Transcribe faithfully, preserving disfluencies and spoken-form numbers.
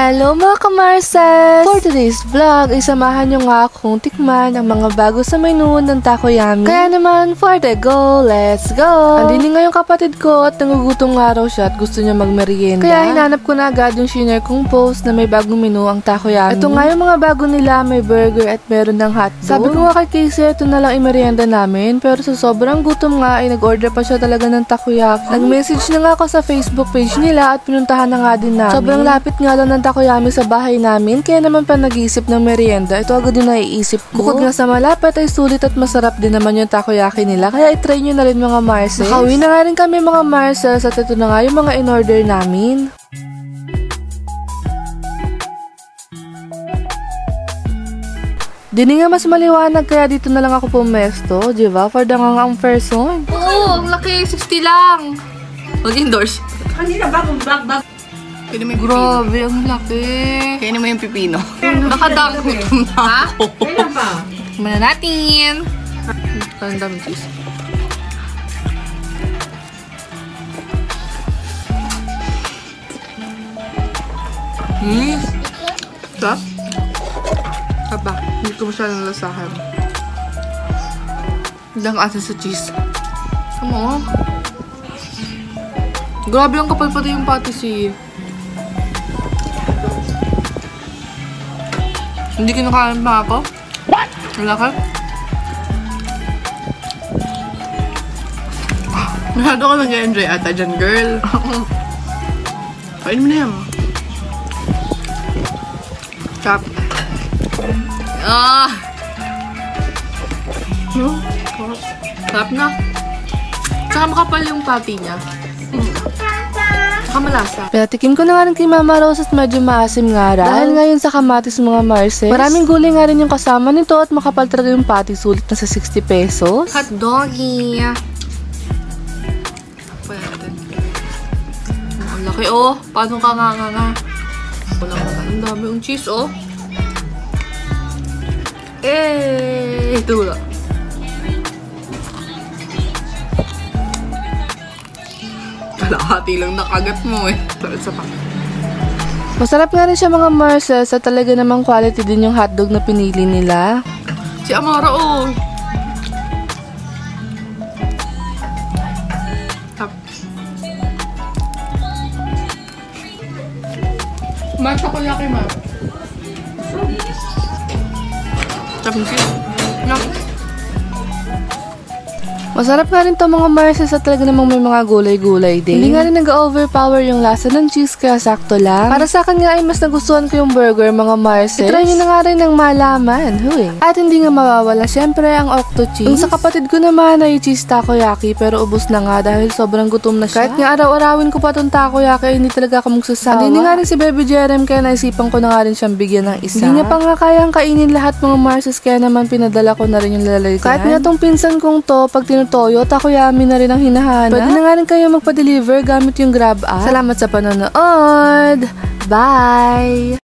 Hello mga kamarses! For today's vlog, ay samahan nyo nga akong tikman ang mga bago sa menu ng Takoyami. Kaya naman, for the go, let's go! Andini nga yung kapatid ko at nangugutom nga raw siya at gusto niya magmerienda. Kaya hinanap ko na agad yung shinare kong post na may bagong menu ang Takoyami. Ito nga yung mga bago nila, may burger at meron ng hotdog. Sabi ko nga kay Casey, ito na lang imerienda namin. Pero sa sobrang gutom nga, ay nag-order pa siya talaga ng takoyaki. Nag-message na nga ako sa Facebook page nila at pinuntahan na nga din namin. Sobrang lapit nga lang ng Takoyami sa bahay namin, kaya naman pa nag-iisip ng merienda, ito agad yung naiisip ko. Bukod nga sa malapit ay sulit at masarap din naman yung takoyaki nila, kaya i-try nyo na rin mga Marcels. Nakauwi na nga rin kami mga Marcels at ito na nga yung mga in-order namin. Dini nga mas maliwanag kaya dito na lang ako pumesto, diba? For the ngangang person. Oo, ang laki, sixty lang. Mag-endorse. Kanina bagong bag bag. Kaya naman yung Grabe, ang laki. Kaya naman yung pipino. Nakadang gutom na ako. Kailan ba? Tumana natin. Parang dami cheese. Hmm. Sarap? Aba, hindi ko masyadong lasahan. Hindi ang asin sa cheese. Ano? Grabe ang kapal pati yung patis eh. Hindi kinakain pa ako? What? Wala ka? Masyado ka nag-enjoy ata dyan, girl. Kain mo na yan. Chop. Ah! Hmm? Sarap na. Saka makapal yung patty niya. Kamalasa. Pinatikim ko na nga rin kay Mama Rose at medyo maasim nga raw. Dahil ngayon sa kamatis mga Marcels, maraming gulay nga rin yung kasama nito at makapal talaga yung patty, sulit na sa sixty pesos. Hot doggy. Ang laki oh. Paano ka nga nga nga? Wala ka nga. Ang dami yung cheese oh. Eh, ito wala. Kalahati lang nakagat mo eh. Isa pa. Masarap nga rin siya mga Marcels at talaga namang quality din yung hotdog na pinili nila. Si Amara oh. Tap. Mata ko yaki ma. Tap yung cheese. No. Masarap nga rin to mga Marcels at talaga namang may mga gulay-gulay din. Hindi nga rin nag-overpower yung lasa ng cheese kaya sakto lang. Para sa akin nga ay mas nagustuhan ko yung burger mga Marcels. I-try nyo na nga rin ng malaman. Huy. At hindi nga mawawala syempre ang octo cheese. Yung sa kapatid ko naman ay cheese takoyaki pero ubos na nga dahil sobrang gutom na siya. Kahit nga araw-arawin ko pa tong takoyaki ay hindi talaga ako magsasawa. Hindi nga rin si Baby Jerem kaya naisipan ko na nga rin siyang bigyan ng isa. Hindi niya pa nga kayang kainin lahat mga Marcels kaya naman pinadala ko na rin yung lalagyan. Kahit nga tong pinsan kong to pag toyo, Takoyami na rin ang hinahanap. Pwede na nga rin kayo magpa-deliver gamit yung Grab app. Salamat sa panonood! Bye!